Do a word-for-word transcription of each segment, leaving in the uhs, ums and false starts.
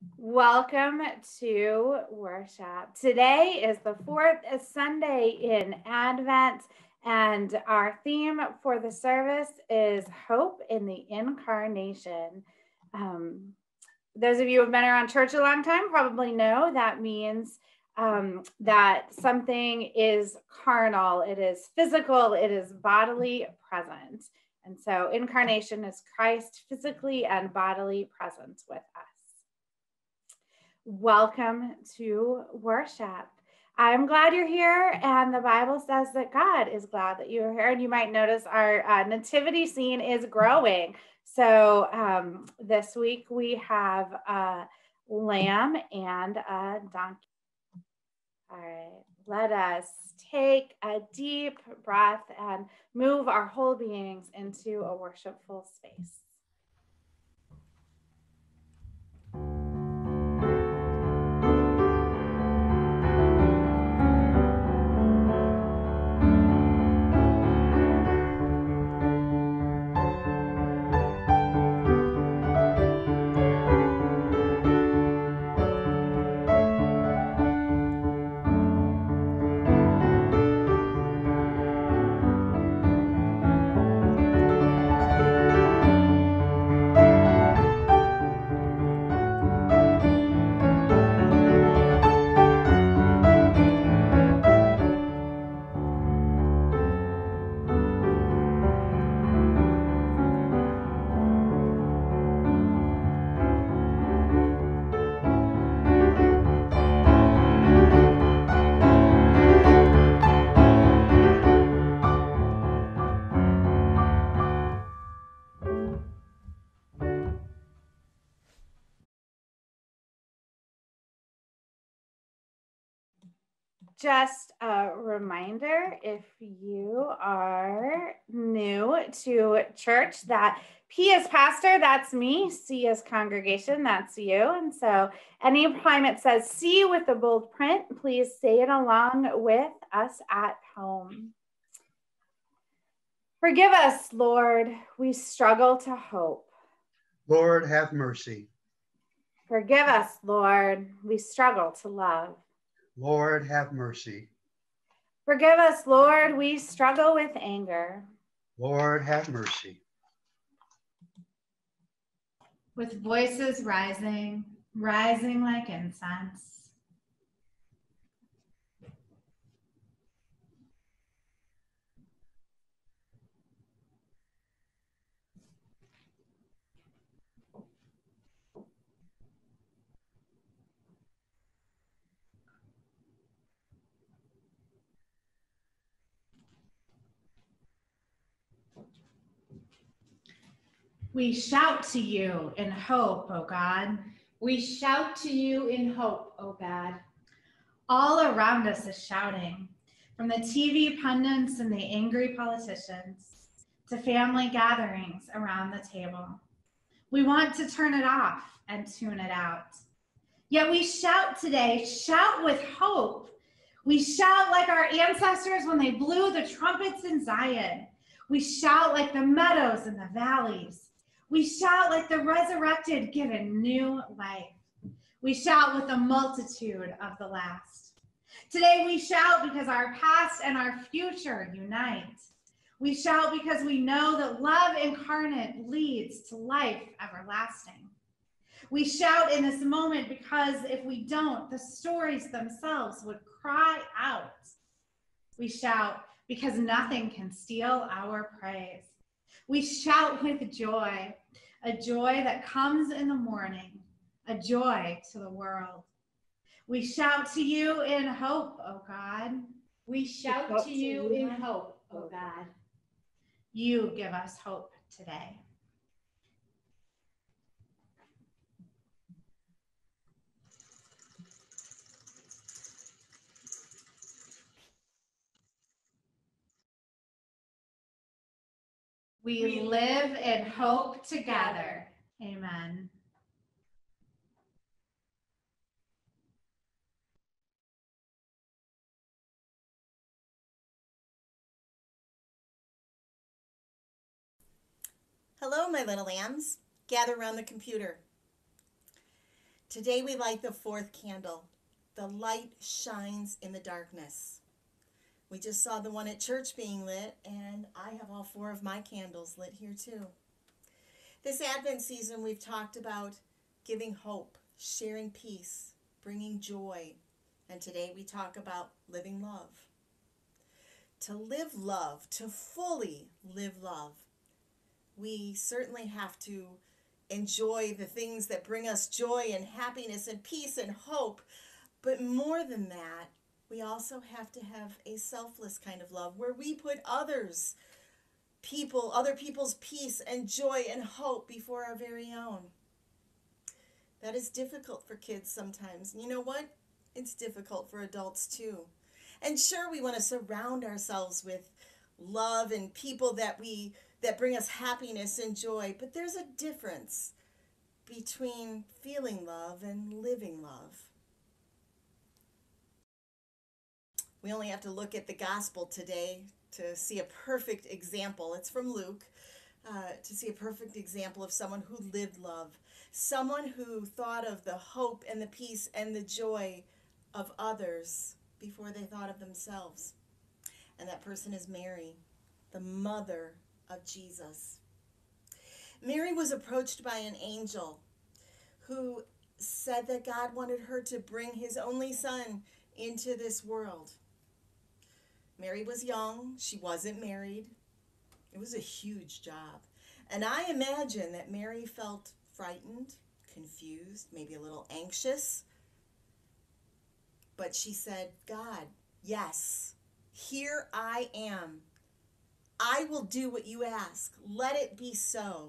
Welcome to worship. Today is the fourth Sunday in Advent, and our theme for the service is Hope in the Incarnation. Um, those of you who have been around church a long time probably know that means um, that something is carnal, it is physical, it is bodily present. And so, incarnation is Christ physically and bodily present with us. Welcome to worship. I'm glad you're here, and the Bible says that God is glad that you're here. And you might notice our uh, nativity scene is growing. So um, this week we have a lamb and a donkey. All right, let us take a deep breath and move our whole beings into a worshipful space. Just a reminder, if you are new to church, that P is pastor, that's me. C is congregation, that's you. And so anytime it says C with the bold print, please say it along with us at home. Forgive us, Lord, we struggle to hope. Lord, have mercy. Forgive us, Lord, we struggle to love. Lord, have mercy. Forgive us, Lord, we struggle with anger. Lord, have mercy. With voices rising, rising like incense. We shout to you in hope, O God. We shout to you in hope, O God. All around us is shouting, from the T V pundits and the angry politicians to family gatherings around the table. We want to turn it off and tune it out. Yet we shout today, shout with hope. We shout like our ancestors when they blew the trumpets in Zion. We shout like the meadows and the valleys. We shout like the resurrected given new life. We shout with the multitude of the last. Today we shout because our past and our future unite. We shout because we know that love incarnate leads to life everlasting. We shout in this moment because if we don't, the stories themselves would cry out. We shout because nothing can steal our praise. We shout with joy, a joy that comes in the morning, a joy to the world. We shout to you in hope, O God. We shout to you in hope, O God. You give us hope today. We live in hope together. Amen. Hello, my little lambs. Gather around the computer. Today we light the fourth candle. The light shines in the darkness. We just saw the one at church being lit, and I have all four of my candles lit here too. This Advent season, we've talked about giving hope, sharing peace, bringing joy, and today we talk about living love. To live love, to fully live love, we certainly have to enjoy the things that bring us joy and happiness and peace and hope, but more than that, we also have to have a selfless kind of love where we put others, people, other people's peace and joy and hope before our very own. That is difficult for kids sometimes. And you know what? It's difficult for adults too. And sure, we want to surround ourselves with love and people that we that bring us happiness and joy, but there's a difference between feeling love and living love. We only have to look at the gospel today to see a perfect example. It's from Luke, uh, to see a perfect example of someone who lived love, someone who thought of the hope and the peace and the joy of others before they thought of themselves. And that person is Mary, the mother of Jesus. Mary was approached by an angel who said that God wanted her to bring his only son into this world. Mary was young. She wasn't married. It was a huge job. And I imagine that Mary felt frightened, confused, maybe a little anxious. But she said, God, yes, here I am. I will do what you ask. Let it be so.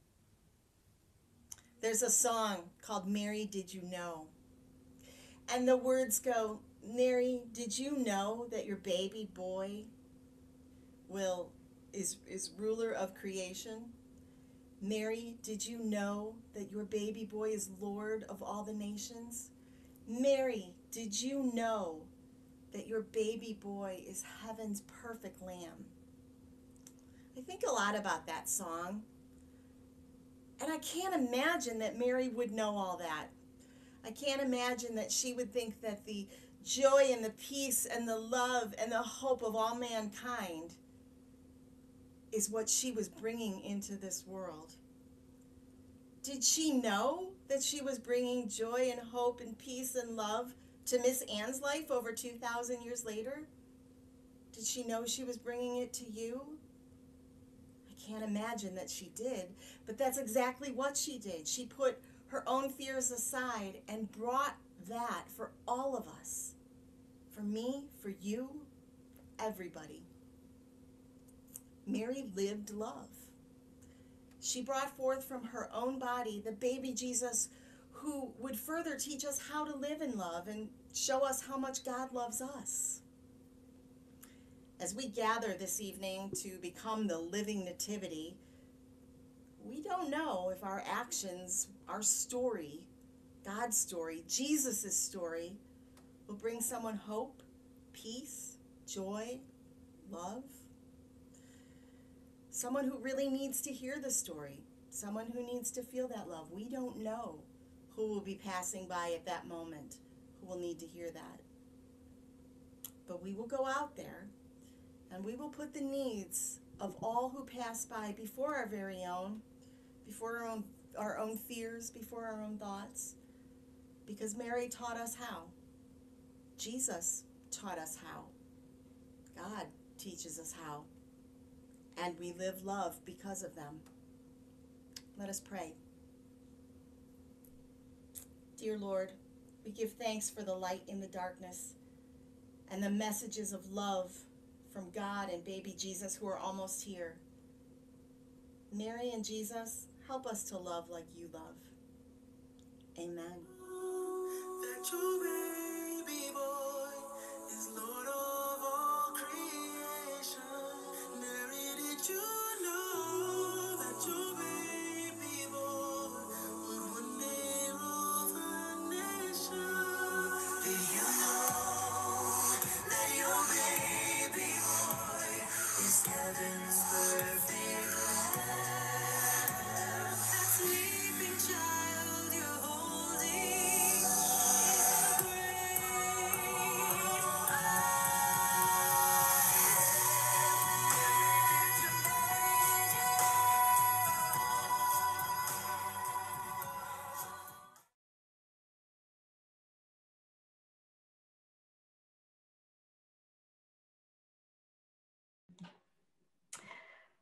There's a song called Mary, Did You Know? And the words go, Mary, did you know that your baby boy will is, is ruler of creation? Mary, did you know that your baby boy is Lord of all the nations? Mary, did you know that your baby boy is heaven's perfect lamb? I think a lot about that song. And I can't imagine that Mary would know all that. I can't imagine that she would think that the joy and the peace and the love and the hope of all mankind is what she was bringing into this world. Did she know that she was bringing joy and hope and peace and love to Miss Ann's life over two thousand years later? Did she know she was bringing it to you? I can't imagine that she did, but that's exactly what she did. She put her own fears aside and brought that for all of us. For me, for you, for everybody. Mary lived love. She brought forth from her own body the baby Jesus who would further teach us how to live in love and show us how much God loves us. As we gather this evening to become the living nativity, we don't know if our actions, our story, God's story, Jesus' story, will bring someone hope, peace, joy, love. Someone who really needs to hear the story, someone who needs to feel that love. We don't know who will be passing by at that moment, who will need to hear that. But we will go out there and we will put the needs of all who pass by before our very own, before our own, our own fears, before our own thoughts, because Mary taught us how. Jesus taught us how. God teaches us how. And we live love because of them. Let us pray. Dear Lord, we give thanks for the light in the darkness and the messages of love from God and baby Jesus who are almost here. Mary and Jesus, help us to love like you love. Amen. That your baby boy is Lord of all creation. Mary, did you know that your baby boy would one day rule the nation? Did you know that your baby boy is heaven's perfect lamb? That sleeping child you're holding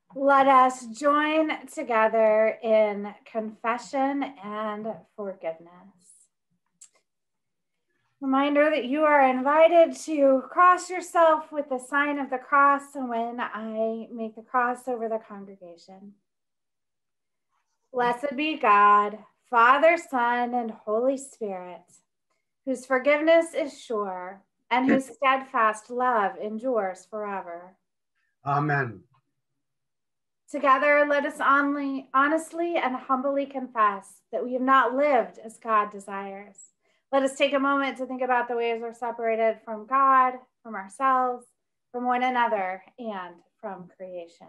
Let us join together in confession and forgiveness. Reminder that you are invited to cross yourself with the sign of the cross when I make the cross over the congregation. Blessed be God, Father, Son, and Holy Spirit, whose forgiveness is sure and whose steadfast love endures forever. Amen. Together, let us only, honestly and humbly confess that we have not lived as God desires. Let us take a moment to think about the ways we're separated from God, from ourselves, from one another, and from creation.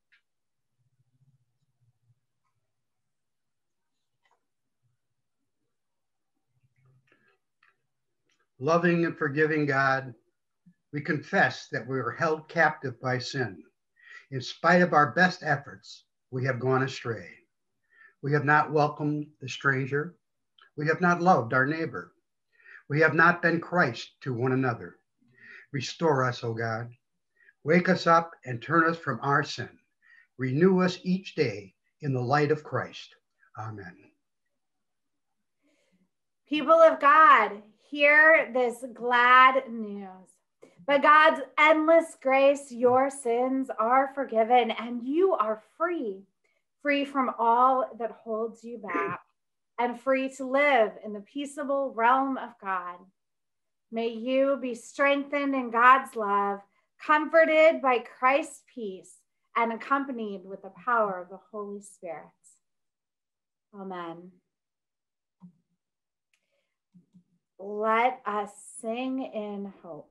Loving and forgiving God, we confess that we are held captive by sin. In spite of our best efforts, we have gone astray. We have not welcomed the stranger. We have not loved our neighbor. We have not been Christ to one another. Restore us, O God. Wake us up and turn us from our sin. Renew us each day in the light of Christ. Amen. People of God, hear this glad news. By God's endless grace, your sins are forgiven and you are free, free from all that holds you back and free to live in the peaceable realm of God. May you be strengthened in God's love, comforted by Christ's peace, and accompanied with the power of the Holy Spirit. Amen. Let us sing in hope.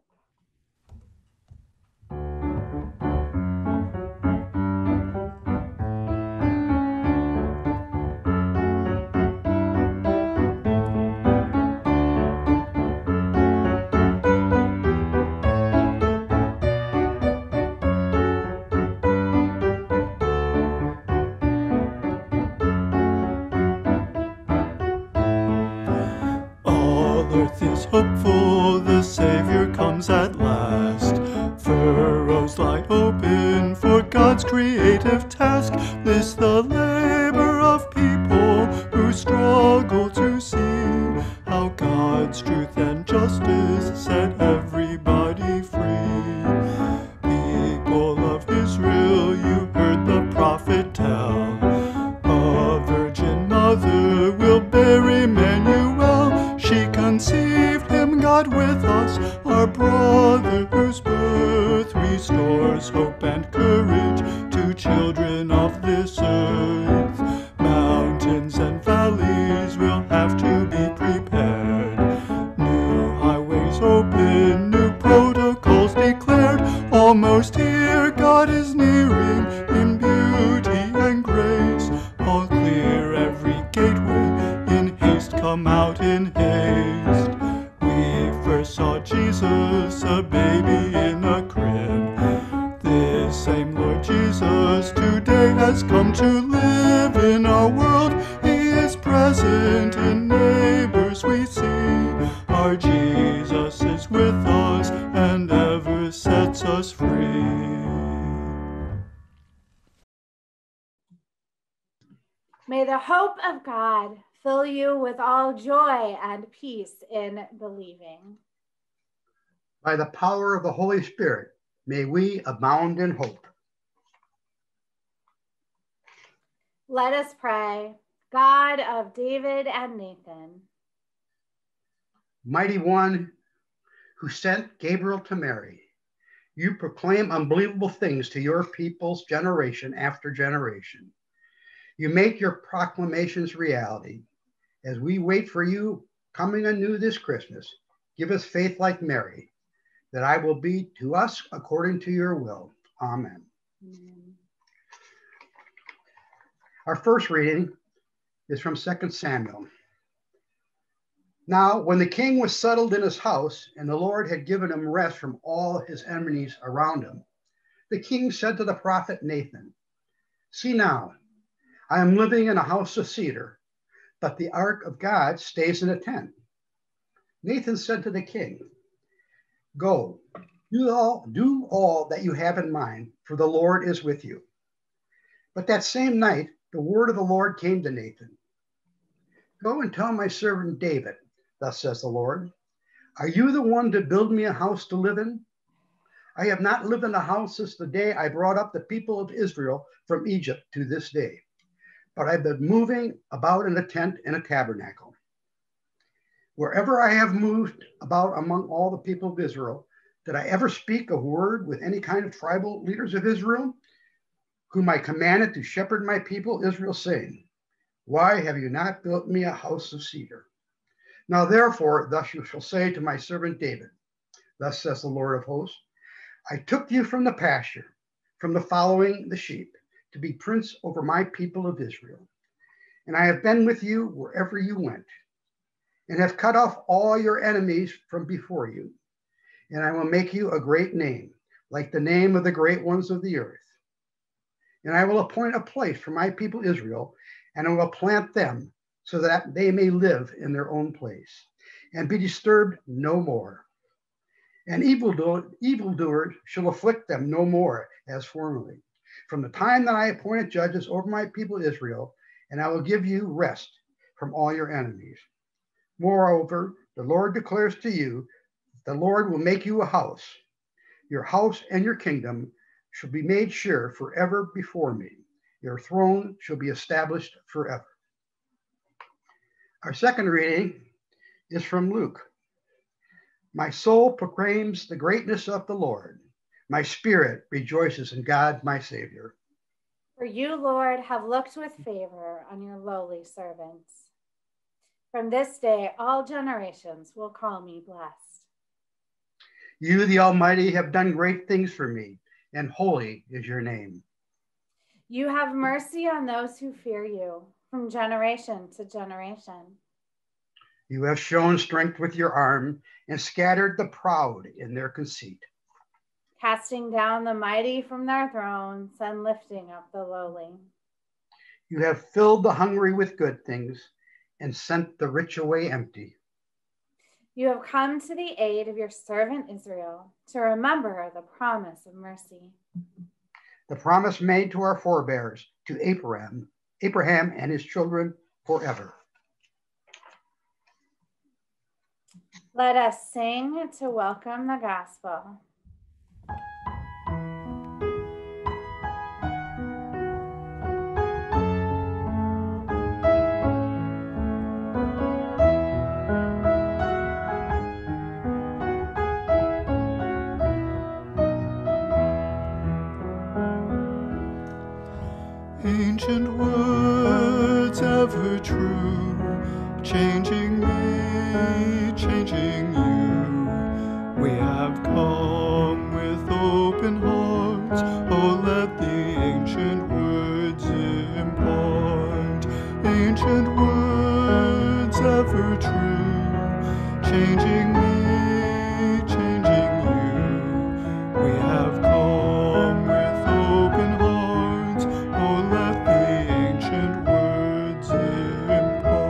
Hopeful, the Savior comes at last. Furrows lie open for God's creative task. This the labor of people who struggle to see how God's truth and justice set everybody free. People of Israel, you heard the prophet tell, a virgin mother will bear Emmanuel. She conceived God with us, our brother whose birth restores hope and courage to children of this earth. Mountains and valleys will have to be prepared. New highways open, new protocols declared. Almost here, God is nearing in beauty and grace. All clear every gateway, in haste come out in haste. First saw Jesus, a baby in a crib. This same Lord Jesus today has come to live in our world. He is present in neighbors we see. Our Jesus is with us and ever sets us free. May the hope of God fill you with all joy and peace in believing. By the power of the Holy Spirit, may we abound in hope. Let us pray. God of David and Nathan, Mighty One who sent Gabriel to Mary, you proclaim unbelievable things to your people's generation after generation. You make your proclamations reality. As we wait for you coming anew this Christmas, give us faith like Mary, that I will be to us according to your will. Amen. Amen. Our first reading is from Second Samuel. Now, when the king was settled in his house and the Lord had given him rest from all his enemies around him, the king said to the prophet Nathan, "See now, I am living in a house of cedar, but the ark of God stays in a tent." Nathan said to the king, "Go, do all, do all that you have in mind, for the Lord is with you." But that same night, the word of the Lord came to Nathan. Go and tell my servant David, thus says the Lord, are you the one to build me a house to live in? I have not lived in a house since the day I brought up the people of Israel from Egypt to this day, but I've been moving about in a tent and a tabernacle. Wherever I have moved about among all the people of Israel, did I ever speak a word with any kind of tribal leaders of Israel, whom I commanded to shepherd my people Israel, saying, why have you not built me a house of cedar? Now therefore, thus you shall say to my servant David, thus says the Lord of hosts, I took you from the pasture, from the following the sheep, to be prince over my people of Israel. And I have been with you wherever you went, and have cut off all your enemies from before you. And I will make you a great name, like the name of the great ones of the earth. And I will appoint a place for my people Israel, and I will plant them so that they may live in their own place and be disturbed no more. And evildo- evildoers shall afflict them no more as formerly, from the time that I appointed judges over my people Israel, and I will give you rest from all your enemies. Moreover, the Lord declares to you, the Lord will make you a house. Your house and your kingdom shall be made sure forever before me. Your throne shall be established forever. Our second reading is from Luke. My soul proclaims the greatness of the Lord. My spirit rejoices in God, my Savior. For you, Lord, have looked with favor on your lowly servants. From this day, all generations will call me blessed. You, the Almighty, have done great things for me, and holy is your name. You have mercy on those who fear you, from generation to generation. You have shown strength with your arm and scattered the proud in their conceit. Casting down the mighty from their thrones and lifting up the lowly. You have filled the hungry with good things and sent the rich away empty. You have come to the aid of your servant Israel to remember the promise of mercy. The promise made to our forebears, to Abraham, Abraham and his children forever. Let us sing to welcome the gospel. Ancient words ever true, changing me, changing you. We have come with open hearts, oh let the ancient words impart. Ancient words ever true, changing me, changing you. We have come with open hearts, oh let the ancient words impart.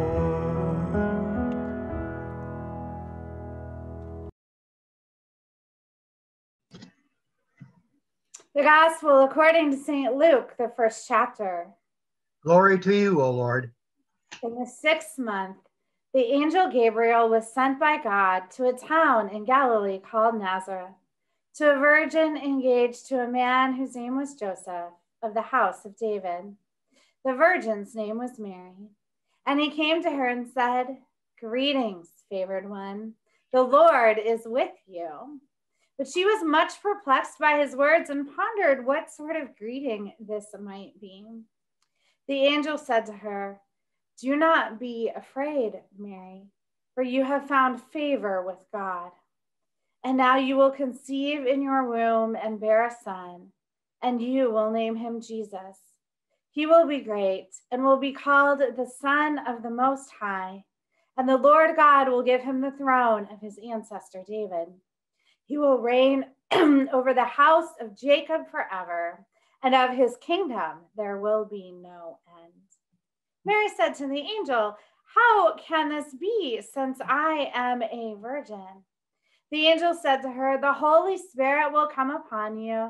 The gospel according to Saint Luke, the first chapter. Glory to you, O Lord. In the sixth month, the angel Gabriel was sent by God to a town in Galilee called Nazareth, to a virgin engaged to a man whose name was Joseph, of the house of David. The virgin's name was Mary. And he came to her and said, "Greetings, favored one. The Lord is with you." But she was much perplexed by his words and pondered what sort of greeting this might be. The angel said to her, "Do not be afraid, Mary, for you have found favor with God. And now you will conceive in your womb and bear a son, and you will name him Jesus. He will be great and will be called the Son of the Most High, and the Lord God will give him the throne of his ancestor David. He will reign over the house of Jacob forever, and of his kingdom there will be no end." Mary said to the angel, "How can this be, since I am a virgin?" The angel said to her, "The Holy Spirit will come upon you,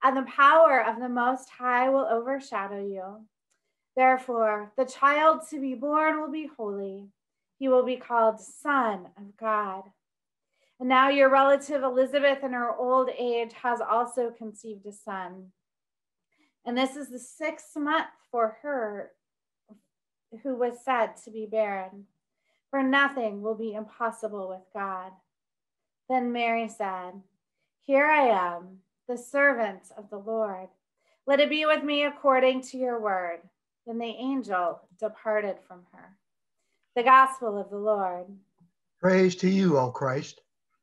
and the power of the Most High will overshadow you. Therefore, the child to be born will be holy. He will be called Son of God. And now your relative Elizabeth in her old age has also conceived a son. And this is the sixth month for her who was said to be barren, for nothing will be impossible with God. Then Mary said, Here I am, the servant of the Lord. Let it be with me according to your word. Then the angel departed from her. The gospel of the Lord. Praise to you, O Christ.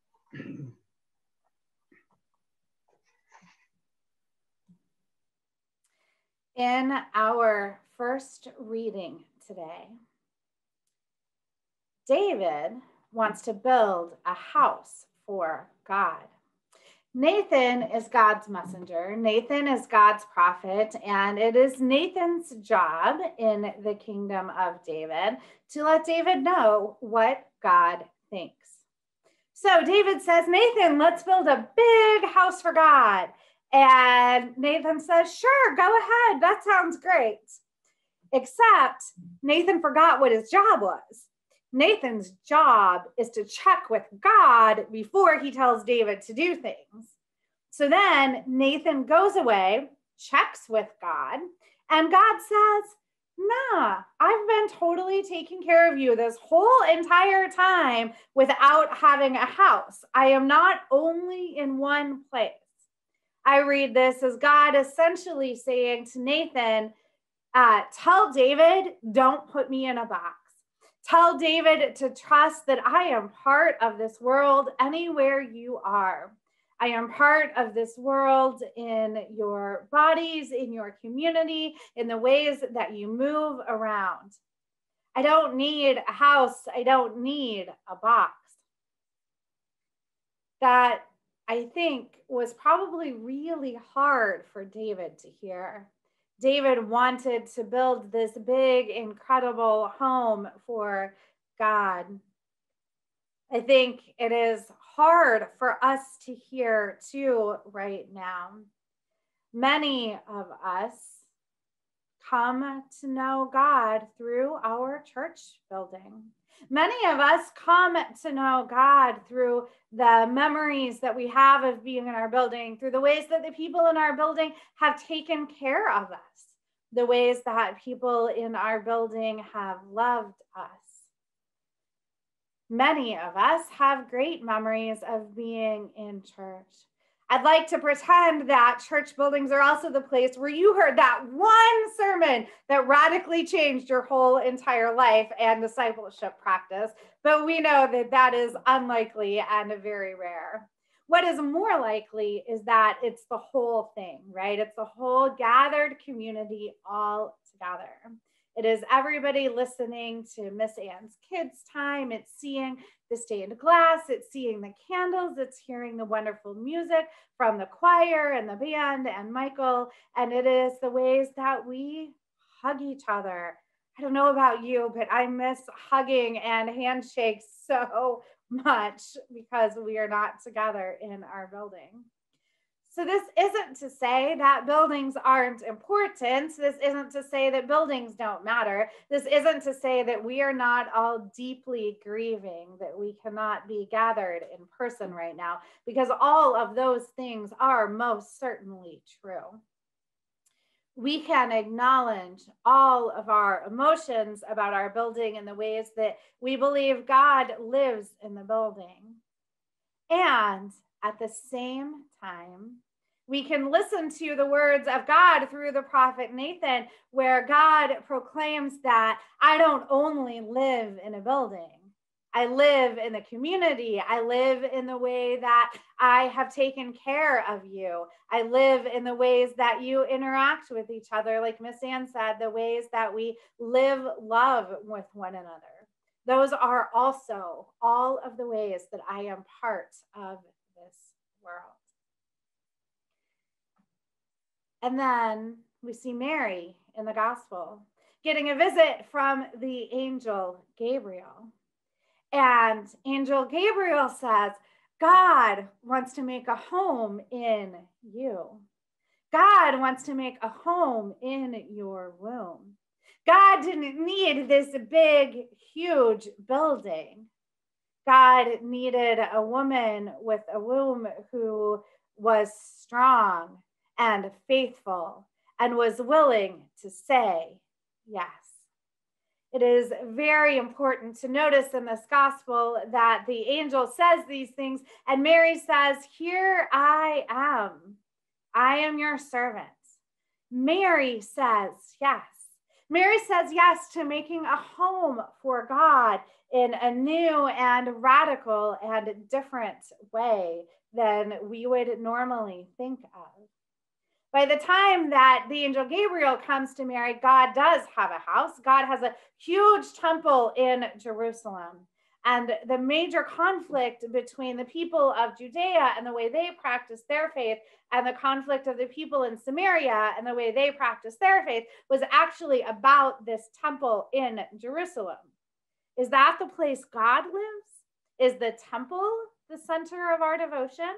In our first reading today, David wants to build a house for God. Nathan is God's messenger. Nathan is God's prophet, and it is Nathan's job in the kingdom of David to let David know what God thinks. So David says, Nathan, let's build a big house for God. And Nathan says, sure, go ahead. That sounds great. Except Nathan forgot what his job was. Nathan's job is to check with God before he tells David to do things. So then Nathan goes away, checks with God, and God says, nah, I've been totally taking care of you this whole entire time without having a house. I am not only in one place. I read this as God essentially saying to Nathan, uh, tell David, don't put me in a box. Tell David to trust that I am part of this world anywhere you are. I am part of this world in your bodies, in your community, in the ways that you move around. I don't need a house. I don't need a box. That, I think, was probably really hard for David to hear. David wanted to build this big, incredible home for God. I think it is hard for us to hear too right now. Many of us come to know God through our church building. Many of us come to know God through the memories that we have of being in our building, through the ways that the people in our building have taken care of us, the ways that people in our building have loved us. Many of us have great memories of being in church. I'd like to pretend that church buildings are also the place where you heard that one sermon that radically changed your whole entire life and discipleship practice, but we know that that is unlikely and very rare. What is more likely is that it's the whole thing, right? It's the whole gathered community all together. It is everybody listening to Miss Ann's Kids Time. It's seeing the stained glass. It's seeing the candles. It's hearing the wonderful music from the choir and the band and Michael. And it is the ways that we hug each other. I don't know about you, but I miss hugging and handshakes so much because we are not together in our building. So this isn't to say that buildings aren't important. This isn't to say that buildings don't matter. This isn't to say that we are not all deeply grieving, that we cannot be gathered in person right now, because all of those things are most certainly true. We can acknowledge all of our emotions about our building and the ways that we believe God lives in the building. And at the same time, we can listen to the words of God through the prophet Nathan, where God proclaims that I don't only live in a building. I live in the community. I live in the way that I have taken care of you. I live in the ways that you interact with each other, like Miss Ann said, the ways that we live love with one another. Those are also all of the ways that I am part of this world. And then we see Mary in the gospel getting a visit from the angel Gabriel. And angel Gabriel says, God wants to make a home in you. God wants to make a home in your womb. God didn't need this big, huge building. God needed a woman with a womb who was strong and faithful and was willing to say yes. It is very important to notice in this gospel that the angel says these things, and Mary says, "Here I am. I am your servant." Mary says yes. Mary says yes to making a home for God in a new and radical and different way than we would normally think of. By the time that the angel Gabriel comes to Mary, God does have a house. God has a huge temple in Jerusalem. And the major conflict between the people of Judea and the way they practiced their faith and the conflict of the people in Samaria and the way they practiced their faith was actually about this temple in Jerusalem. Is that the place God lives? Is the temple the center of our devotion?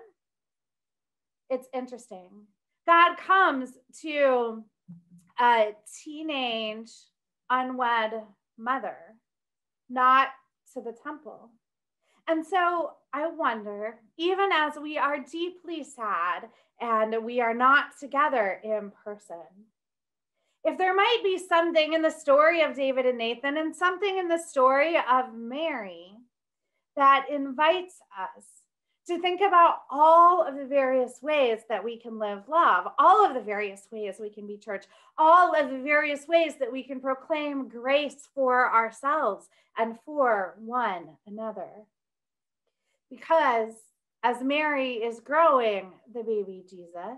It's interesting. God comes to a teenage unwed mother, not to the temple. And so I wonder, even as we are deeply sad and we are not together in person, if there might be something in the story of David and Nathan and something in the story of Mary that invites us to think about all of the various ways that we can live love, all of the various ways we can be church, all of the various ways that we can proclaim grace for ourselves and for one another. Because as Mary is growing the baby Jesus,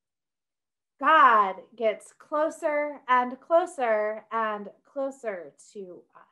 God gets closer and closer and closer to us.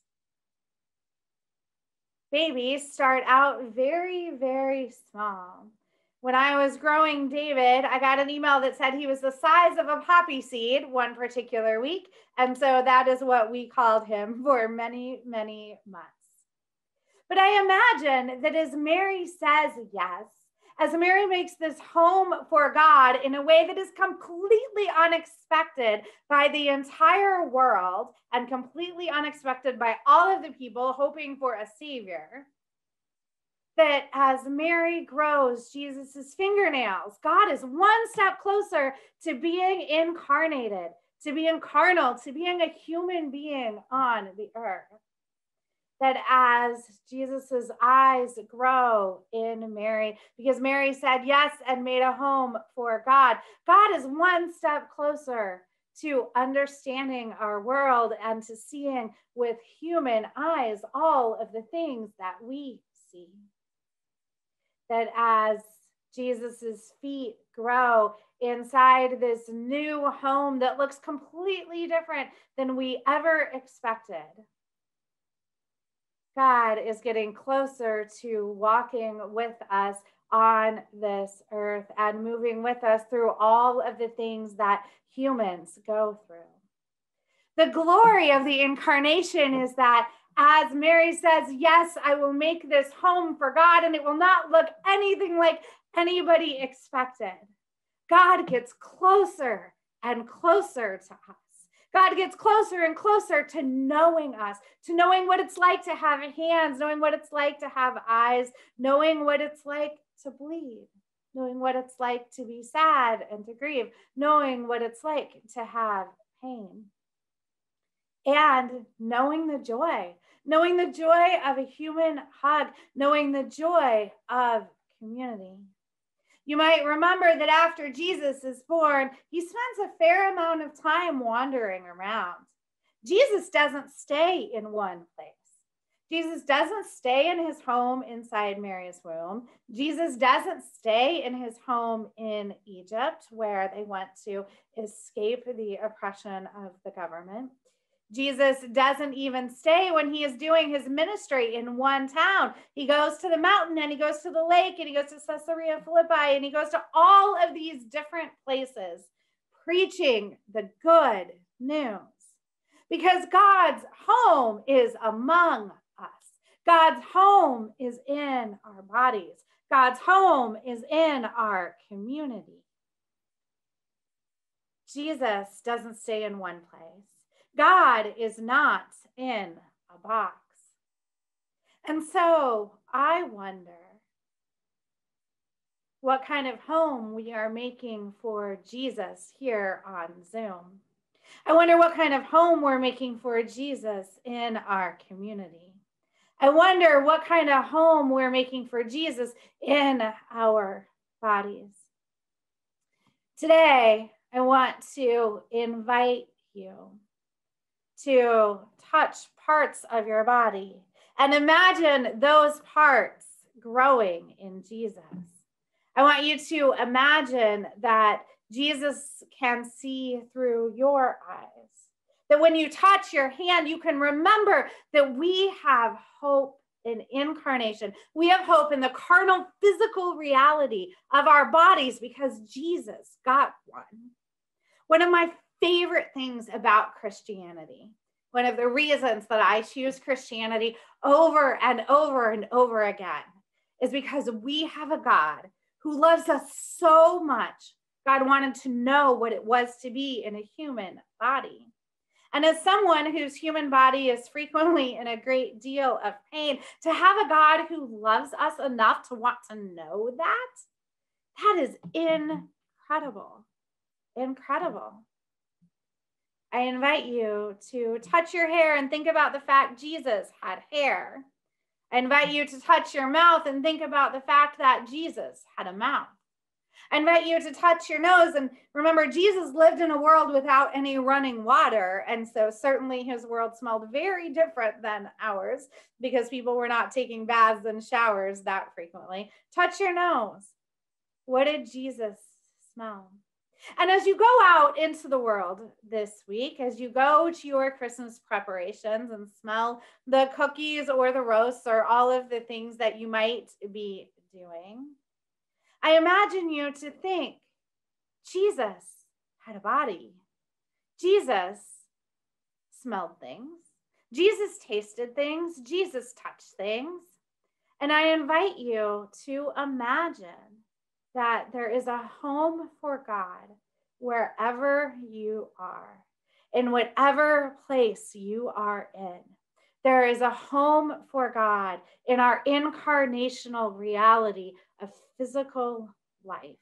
Babies start out very, very small. When I was growing David, I got an email that said he was the size of a poppy seed one particular week. And so that is what we called him for many, many months. But I imagine that as Mary says yes, as Mary makes this home for God in a way that is completely unexpected by the entire world and completely unexpected by all of the people hoping for a savior, that as Mary grows Jesus's fingernails, God is one step closer to being incarnated, to being carnal, to being a human being on the earth. That as Jesus's eyes grow in Mary, because Mary said yes and made a home for God, God is one step closer to understanding our world and to seeing with human eyes all of the things that we see. That as Jesus's feet grow inside this new home that looks completely different than we ever expected, God is getting closer to walking with us on this earth and moving with us through all of the things that humans go through. The glory of the incarnation is that as Mary says, yes, I will make this home for God, and it will not look anything like anybody expected. God gets closer and closer to us. God gets closer and closer to knowing us, to knowing what it's like to have hands, knowing what it's like to have eyes, knowing what it's like to bleed, knowing what it's like to be sad and to grieve, knowing what it's like to have pain. And knowing the joy, knowing the joy of a human hug, knowing the joy of community. You might remember that after Jesus is born, he spends a fair amount of time wandering around. Jesus doesn't stay in one place. Jesus doesn't stay in his home inside Mary's womb. Jesus doesn't stay in his home in Egypt, where they went to escape the oppression of the government. Jesus doesn't even stay when he is doing his ministry in one town. He goes to the mountain and he goes to the lake and he goes to Caesarea Philippi and he goes to all of these different places preaching the good news. Because God's home is among us. God's home is in our bodies. God's home is in our community. Jesus doesn't stay in one place. God is not in a box. And so I wonder what kind of home we are making for Jesus here on Zoom. I wonder what kind of home we're making for Jesus in our community. I wonder what kind of home we're making for Jesus in our bodies. Today, I want to invite you to touch parts of your body and imagine those parts growing in Jesus. I want you to imagine that Jesus can see through your eyes. That when you touch your hand, you can remember that we have hope in incarnation. We have hope in the carnal physical reality of our bodies because Jesus got one. One of my favorite things about Christianity, one of the reasons that I choose Christianity over and over and over again, is because we have a God who loves us so much. God wanted to know what it was to be in a human body. And as someone whose human body is frequently in a great deal of pain, to have a God who loves us enough to want to know that, that is incredible, incredible. I invite you to touch your hair and think about the fact Jesus had hair. I invite you to touch your mouth and think about the fact that Jesus had a mouth. I invite you to touch your nose and remember Jesus lived in a world without any running water. And so certainly his world smelled very different than ours because people were not taking baths and showers that frequently. Touch your nose. What did Jesus smell? And as you go out into the world this week, as you go to your Christmas preparations and smell the cookies or the roasts or all of the things that you might be doing, I imagine you to think, Jesus had a body. Jesus smelled things. Jesus tasted things. Jesus touched things. And I invite you to imagine that there is a home for God wherever you are, in whatever place you are in. There is a home for God in our incarnational reality of physical life.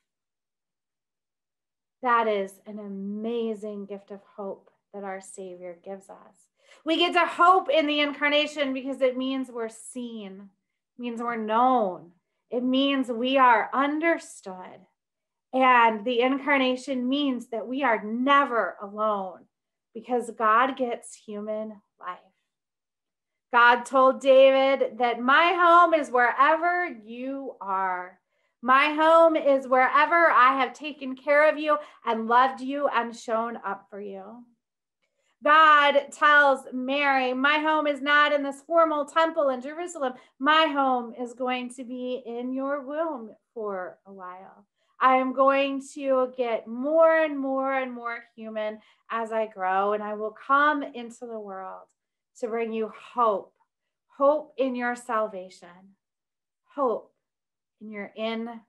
That is an amazing gift of hope that our Savior gives us. We get to hope in the incarnation because it means we're seen, it means we're known. It means we are understood. And the incarnation means that we are never alone because God gets human life. God told David that my home is wherever you are. My home is wherever I have taken care of you and loved you and shown up for you. God tells Mary, my home is not in this formal temple in Jerusalem. My home is going to be in your womb for a while. I am going to get more and more and more human as I grow, and I will come into the world to bring you hope, hope in your salvation, hope in your incarnation.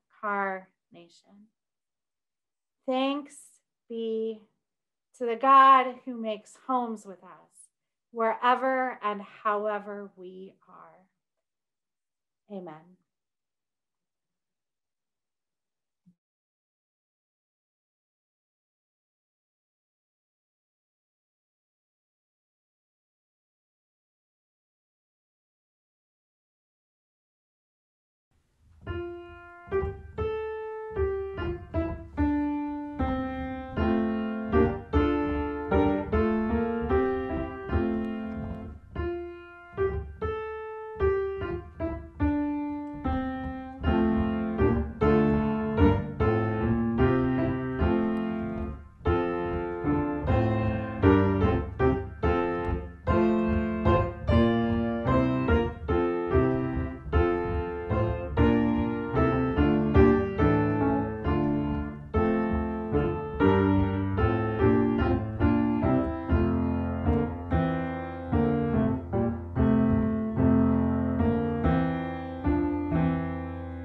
Thanks be to the God who makes homes with us, wherever and however we are. Amen.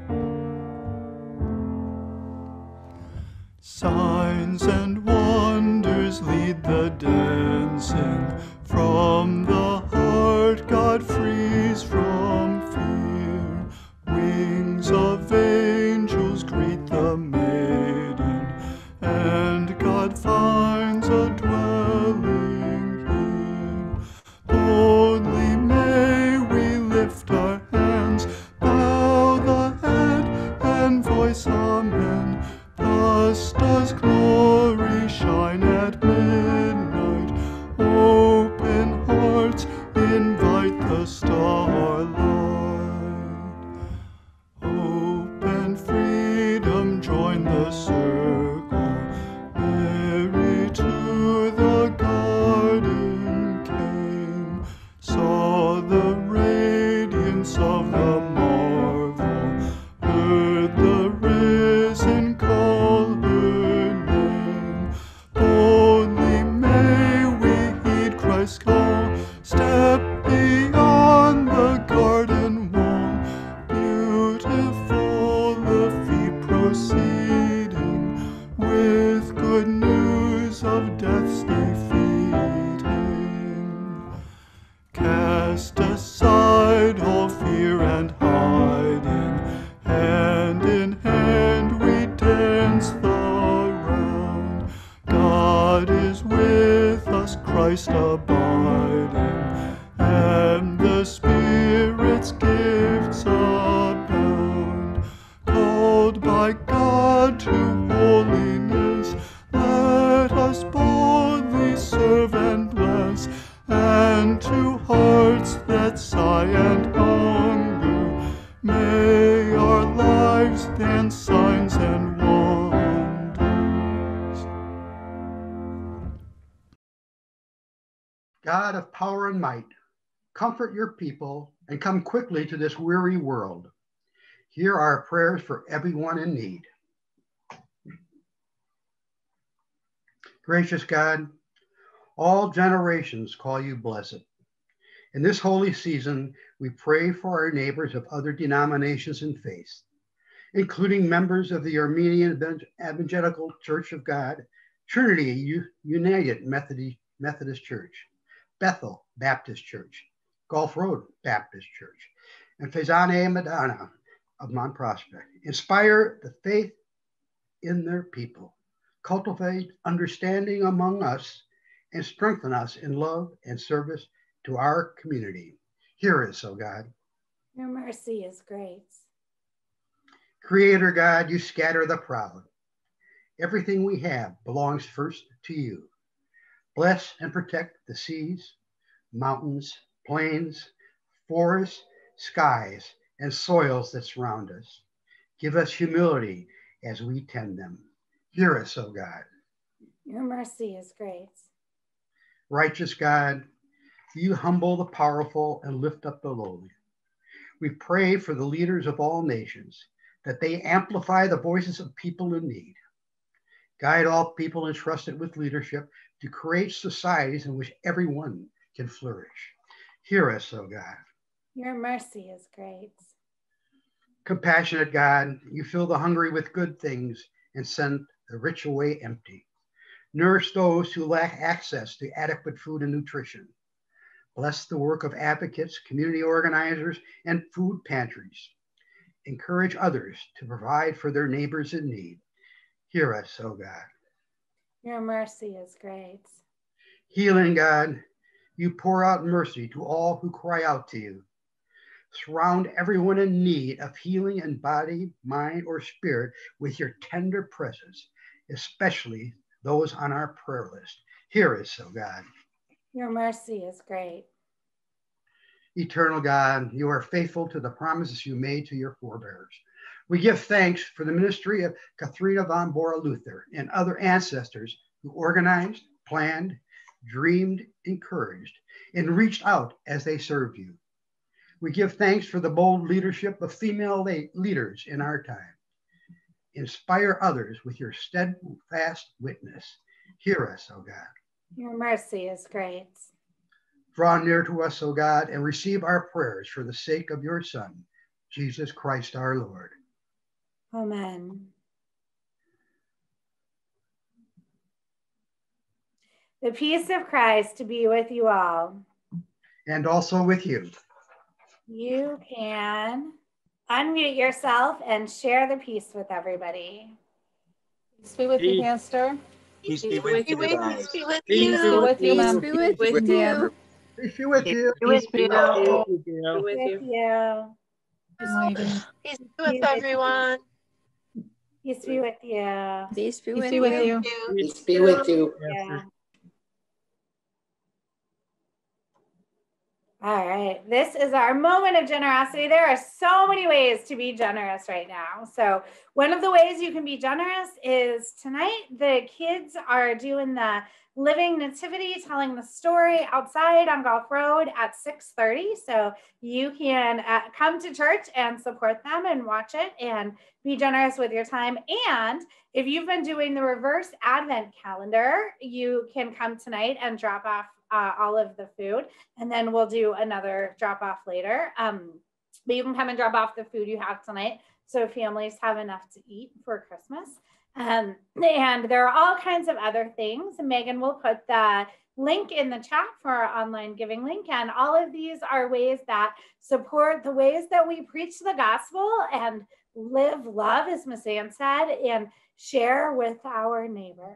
Signs and wonders sense of the marvel, heard the risen call her name. Boldly may we heed Christ's call, step beyond the garden wall. Beautiful the feet proceeding, with good news of death's defeating. Cast aside all fear and hiding, hand in hand we dance the round. God is with us, Christ abiding, and the Spirit's gifts abound. Called by God to holiness, let us boldly serve and bless, and to hearts that sigh and hunger, may our lives dance signs and wonders. God of power and might, comfort your people and come quickly to this weary world. Hear our prayers for everyone in need. Gracious God, all generations call you blessed. In this holy season, we pray for our neighbors of other denominations and faiths, including members of the Armenian Evangelical Church of God, Trinity United Methodist Church, Bethel Baptist Church, Gulf Road Baptist Church, and Faizane Madonna of Mount Prospect. Inspire the faith in their people, cultivate understanding among us, and strengthen us in love and service to our community. Hear us, O God. Your mercy is great. Creator God, you scatter the proud. Everything we have belongs first to you. Bless and protect the seas, mountains, plains, forests, skies, and soils that surround us. Give us humility as we tend them. Hear us, O God. Your mercy is great. Righteous God, you humble the powerful and lift up the lowly. We pray for the leaders of all nations, that they amplify the voices of people in need. Guide all people entrusted with leadership to create societies in which everyone can flourish. Hear us, O God. Your mercy is great. Compassionate God, you fill the hungry with good things and send the rich away empty. Nourish those who lack access to adequate food and nutrition. Bless the work of advocates, community organizers, and food pantries. Encourage others to provide for their neighbors in need. Hear us, O God. Your mercy is great. Healing God, you pour out mercy to all who cry out to you. Surround everyone in need of healing in body, mind, or spirit with your tender presence, especially those on our prayer list. Hear us, O God. Your mercy is great. Eternal God, you are faithful to the promises you made to your forebears. We give thanks for the ministry of Katharina von Bora Luther and other ancestors who organized, planned, dreamed, encouraged, and reached out as they served you. We give thanks for the bold leadership of female leaders in our time. Inspire others with your steadfast witness. Hear us, O God. Your mercy is great. Draw near to us, O God, and receive our prayers for the sake of your Son, Jesus Christ our Lord. Amen. The peace of Christ to be with you all. And also with you. You can unmute yourself and share the peace with everybody. Peace be with you, Pastor. Peace be with you. Peace be with Peace you. be with you, ma'am. Peace be with you. Peace be with you. Peace be with you. With you. Peace be with everyone. Peace be with you. Peace be with you. Peace be with you. Yeah. All right, this is our moment of generosity. There are so many ways to be generous right now. So one of the ways you can be generous is tonight, the kids are doing the Living Nativity, telling the story outside on Gulf Road at six thirty. So you can uh, come to church and support them and watch it and be generous with your time. And if you've been doing the reverse Advent calendar, you can come tonight and drop off uh, all of the food, and then we'll do another drop off later. Um, but you can come and drop off the food you have tonight so families have enough to eat for Christmas. Um, and there are all kinds of other things. Megan will put the link in the chat for our online giving link. And all of these are ways that support the ways that we preach the gospel and live love, as Miss Ann said, and share with our neighbors.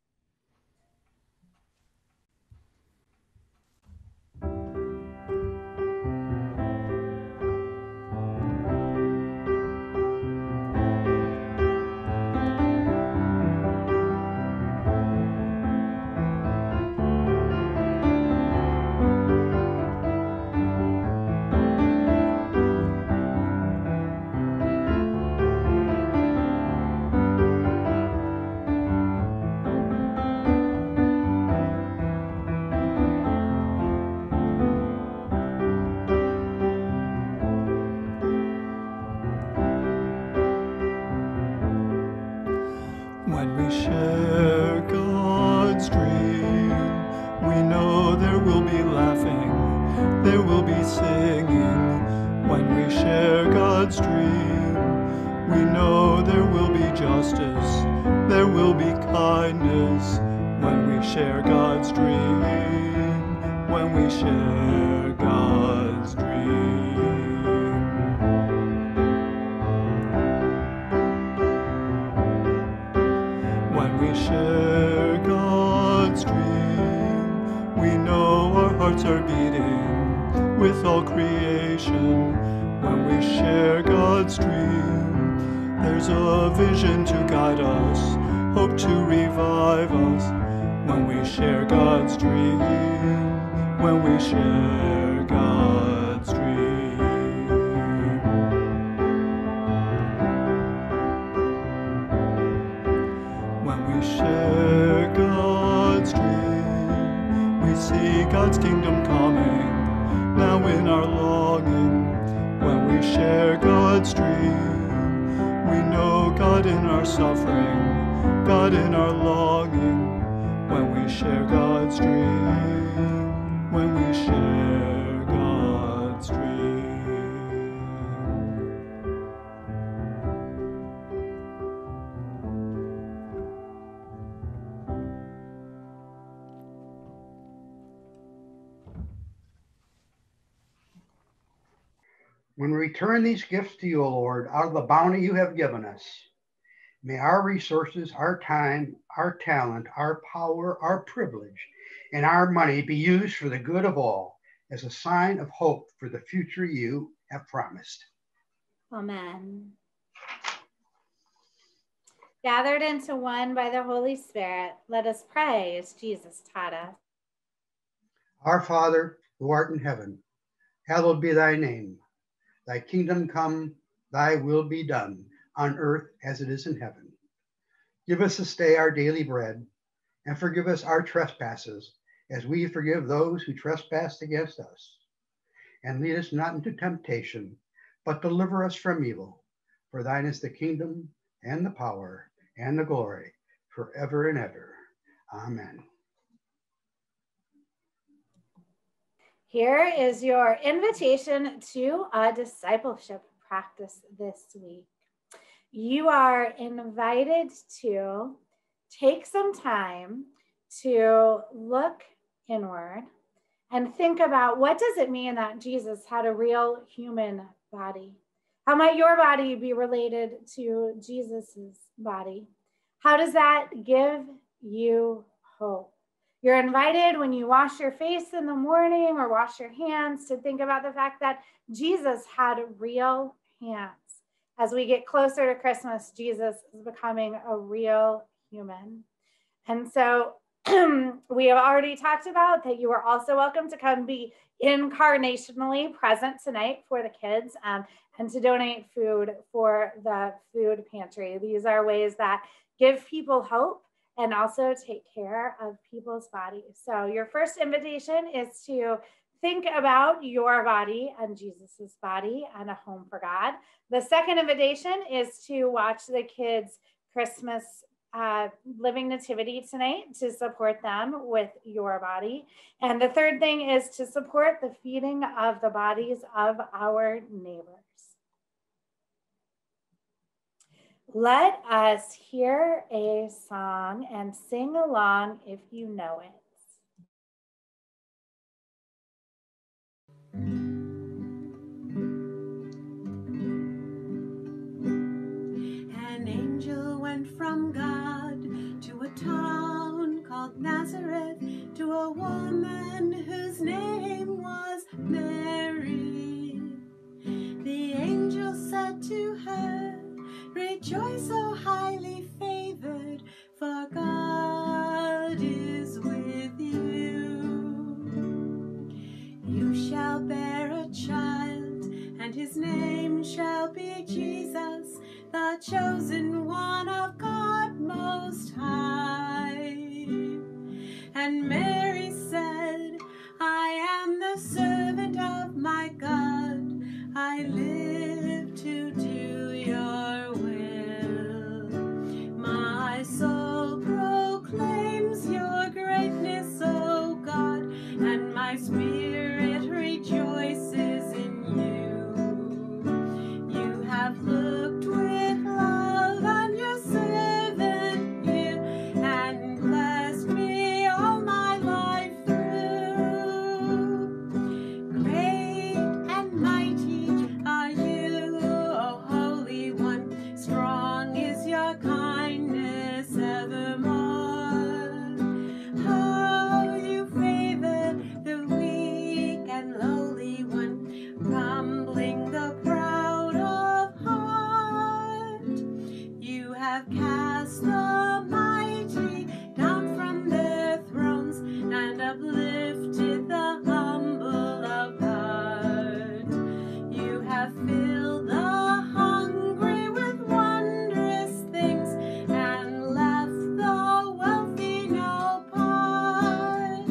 When we share God's dream, we know there will be laughing, there will be singing. When we share God's dream, we know there will be justice, there will be kindness. When we share God's dream, when we share God's dream. When we share God's dream, we know our hearts are beating with all creation. When we share God's dream, there's a vision to guide us, hope to revive us. When we share God's dream, when we share God's dream. When we share God's dream, we see God's kingdom coming, now in our longing. When we share God's dream, we know God in our suffering, God in our longing. When we share God's dream, when we share God's dream. When we return these gifts to you, O Lord, out of the bounty you have given us, may our resources, our time, our talent, our power, our privilege, and our money be used for the good of all as a sign of hope for the future you have promised. Amen. Gathered into one by the Holy Spirit, let us pray as Jesus taught us. Our Father, who art in heaven, hallowed be thy name. Thy kingdom come, thy will be done, on earth as it is in heaven. Give us this day our daily bread, and forgive us our trespasses, as we forgive those who trespass against us. And lead us not into temptation, but deliver us from evil. For thine is the kingdom, and the power, and the glory, forever and ever. Amen. Here is your invitation to a discipleship practice this week. You are invited to take some time to look inward and think about, what does it mean that Jesus had a real human body? How might your body be related to Jesus's body? How does that give you hope? You're invited when you wash your face in the morning or wash your hands to think about the fact that Jesus had real hands. As we get closer to Christmas, Jesus is becoming a real human. And so We have already talked about that you are also welcome to come be incarnationally present tonight for the kids um, and to donate food for the food pantry. These are ways that give people hope and also take care of people's bodies. So your first invitation is to think about your body and Jesus's body and a home for God. The second invitation is to watch the kids' Christmas uh, Living Nativity tonight to support them with your body. And the third thing is to support the feeding of the bodies of our neighbors. Let us hear a song and sing along if you know it. An angel went from God to a town called Nazareth, to a woman whose name was Mary. The angel said to her, "Rejoice, O highly favored, for God is with you. You shall bear a child, and his name shall be Jesus, the chosen one of God Most High." And Mary said, "I am the servant of my God. I live to do your will. My soul proclaims your greatness, O God, and my spirit rejoices in you. You have looked with love on your servant here, and blessed me all my life through. Great and mighty are you, O Holy One. Strong is your kindness evermore. How you favor the weak and lowly one, humbling the proud of heart. You have cast the mighty down from their thrones and uplifted the humble of heart. You have filled the hungry with wondrous things and left the wealthy no part.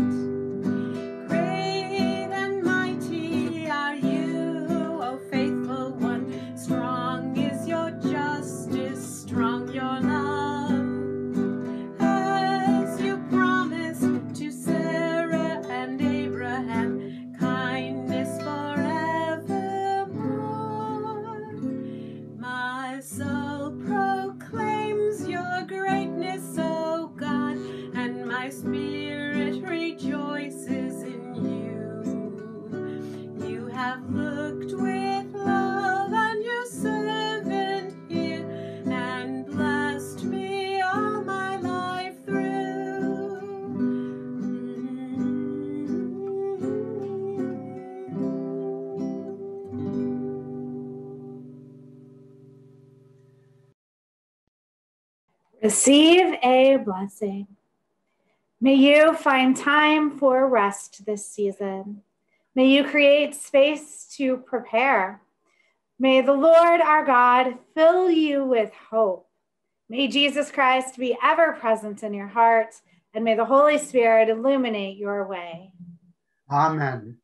Great and mighty are you, O faithful one. Strong is your justice, strong your love. As you promised to Sarah and Abraham, kindness forevermore. My soul proclaims your greatness, O God, and my spirit rejoices in you. You have looked with love on your servant here, and blessed me all my life through. Receive a blessing. May you find time for rest this season. May you create space to prepare. May the Lord our God fill you with hope. May Jesus Christ be ever present in your heart, and may the Holy Spirit illuminate your way. Amen.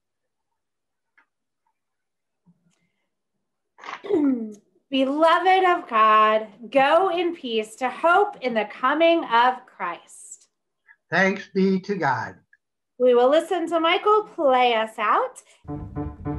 Beloved of God, go in peace to hope in the coming of Christ. Thanks be to God. We will listen to Michael play us out.